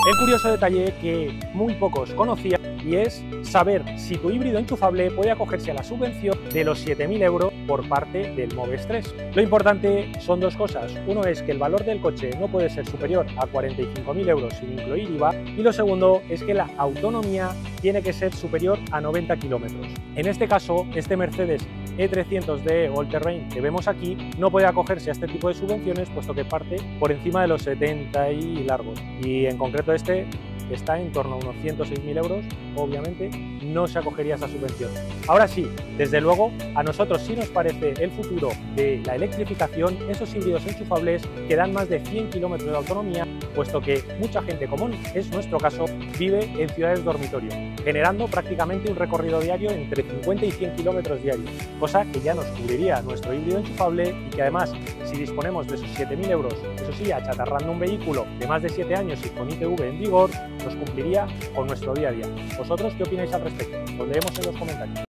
El curioso detalle que muy pocos conocían y es saber si tu híbrido enchufable puede acogerse a la subvención de los 7.000 euros por parte del MOVES 3. Lo importante son dos cosas. Uno es que el valor del coche no puede ser superior a 45.000 euros sin incluir IVA, y lo segundo es que la autonomía tiene que ser superior a 90 kilómetros. En este caso, este Mercedes E300D All Terrain que vemos aquí no puede acogerse a este tipo de subvenciones, puesto que parte por encima de los 70 y largos, y en concreto este está en torno a unos 106.000 euros, obviamente no se acogería a esa subvención. Ahora sí, desde luego, a nosotros sí nos parece el futuro de la electrificación, esos híbridos enchufables que dan más de 100 kilómetros de autonomía, puesto que mucha gente, como es nuestro caso, vive en ciudades dormitorio, generando prácticamente un recorrido diario entre 50 y 100 kilómetros diarios, cosa que ya nos cubriría nuestro híbrido enchufable y que además, si disponemos de esos 7.000 euros, eso sí, achatarrando un vehículo de más de 7 años y con ITV en vigor, nos cumpliría con nuestro día a día. ¿Vosotros qué opináis al respecto? Os leemos en los comentarios.